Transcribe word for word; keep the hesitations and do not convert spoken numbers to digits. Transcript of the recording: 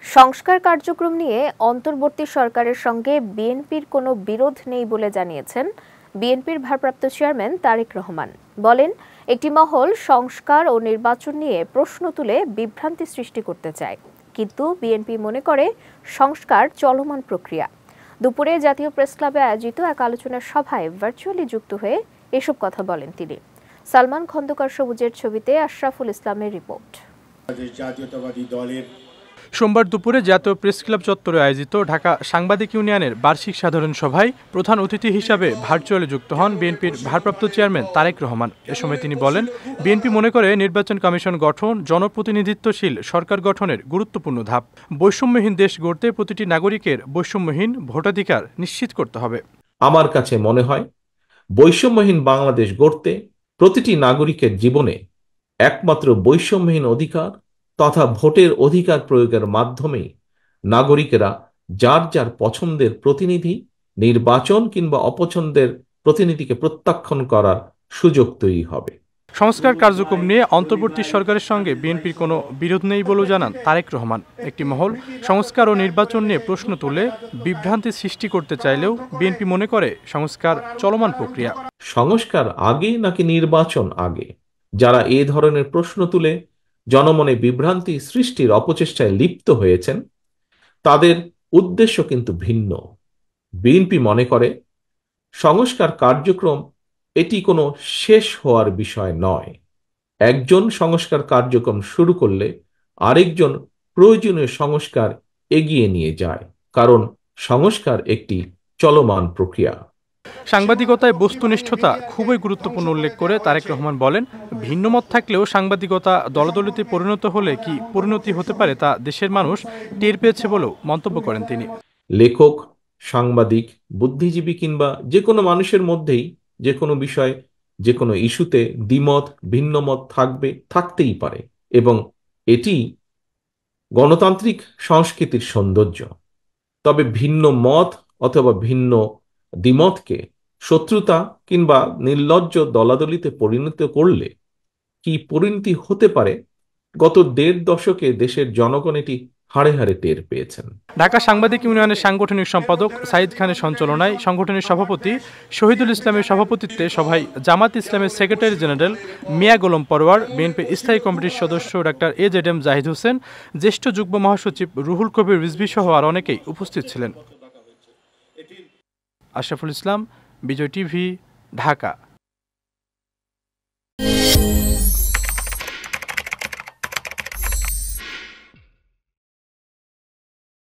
সংস্কার কার্যক্রম নিয়ে অন্তর্বর্তী সরকারের সঙ্গে বিএনপির কোনো বিরোধ নেই বলে জানিয়েছেন বিএনপির ভারপ্রাপ্ত চেয়ারম্যান তারেক রহমান। বলেন, একটি মহল সংস্কার ও নির্বাচন নিয়ে প্রশ্ন তুলে বিভ্রান্তি সৃষ্টি করতে চায়, কিন্তু বিএনপি মনে করে সংস্কার চলমান প্রক্রিয়া। দুপুরে জাতীয় প্রেসক্লাবে আয়োজিত এক আলোচনা সভায় ভার্চুয়ালি যুক্ত হয়ে এসব কথা বলেন তিনি। সালমান খন্দকার সবুজের ছবিতে আশরাফুল ইসলামের রিপোর্ট। জাতীয়তাবাদী দলের সোমবার দুপুরে জাতীয় প্রেসক্লাব চত্বরে আয়োজিত ঢাকা সাংবাদিক ইউনিয়নের বার্ষিক সাধারণ সভায় প্রধান অতিথি হিসাবে ভার্চুয়ালি যুক্ত হন বিএনপির ভারপ্রাপ্ত চেয়ারম্যান তারেক রহমান। এ সময় তিনি বলেন, বিএনপি মনে করে নির্বাচন কমিশন গঠন জনপ্রতিনিধিত্বশীল সরকার গঠনের গুরুত্বপূর্ণ ধাপ। বৈষম্যহীন দেশ গড়তে প্রতিটি নাগরিকের বৈষম্যহীন ভোটাধিকার নিশ্চিত করতে হবে। আমার কাছে মনে হয় বৈষম্যহীন বাংলাদেশ গড়তে প্রতিটি নাগরিকের জীবনে একমাত্র বৈষম্যহীন অধিকার তথা ভোটের অধিকার প্রয়োগের মাধ্যমে নাগরিকেরা যার যার পছন্দের প্রতিনিধি নির্বাচন কিংবা অপছন্দের প্রতিনিধিকে প্রত্যাখ্যান করার সুযোগ তৈরি হবে। সংস্কার কার্যক্রম নিয়ে অন্তর্বর্তী সরকারের সঙ্গে বিএনপির কোনো বিরোধ নেই বলেও জানান তারেক রহমান। একটি মহল সংস্কার ও নির্বাচন নিয়ে প্রশ্ন তুলে বিভ্রান্তি সৃষ্টি করতে চাইলেও বিএনপি মনে করে সংস্কার চলমান প্রক্রিয়া। সংস্কার আগে নাকি নির্বাচন আগে? যারা এ ধরনের প্রশ্ন তুলে জনমনে বিভ্রান্তি সৃষ্টির অপচেষ্টায় লিপ্ত হয়েছেন তাদের উদ্দেশ্য কিন্তু ভিন্ন। বিএনপি মনে করে সংস্কার কার্যক্রম এটি কোনো শেষ হওয়ার বিষয় নয়। একজন সংস্কার কার্যক্রম শুরু করলে আরেকজন প্রয়োজনীয় সংস্কার এগিয়ে নিয়ে যায়, কারণ সংস্কার একটি চলমান প্রক্রিয়া। সাংবাদিকতায় বস্তুনিষ্ঠতা খুবই গুরুত্বপূর্ণ উল্লেখ করে তারেক রহমান বলেন, ভিন্নমত থাকলেও সাংবাদিকতা দলদলিতে পরিণত হলে কি পরিণতি হতে পারে তা দেশের মানুষ টের পেয়েছে বলেও মন্তব্য করেন তিনি। লেখক, সাংবাদিক, বুদ্ধিজীবী কিংবা যে কোনো মানুষের মধ্যেই যে কোনো বিষয় যে কোনো ইস্যুতে দ্বিমত ভিন্নমত থাকবে, থাকতেই পারে, এবং এটি গণতান্ত্রিক সংস্কৃতির সৌন্দর্য। তবে ভিন্ন মত অথবা ভিন্ন দ্বিমতকে শত্রুতা কিংবা নির্লজ্জ দলাদলিতে পরিণত করলে কি পরিণতি হতে পারে, গত দেড় দশকে দেশের জনগণ এটি হাড়ে হাড়ে টের পেয়েছেন। ঢাকা সাংবাদিক ইউনিয়নের সাংগঠনিক সম্পাদক সাইদ খানের সঞ্চালনায় সংগঠনের সভাপতি শহীদুল ইসলামের সভাপতিত্বে সভায় জামাত ইসলামের সেক্রেটারি জেনারেল মিয়া গোলাম পরোয়ার, বিএনপির স্থায়ী কমিটির সদস্য doctor A Z M Zahid Hossain, জ্যেষ্ঠ যুগ্ম মহাসচিব রুহুল কবির রিজভী সহ আর অনেকেই উপস্থিত ছিলেন। আশরাফুল ইসলাম, বিজয় টিভি, ঢাকা।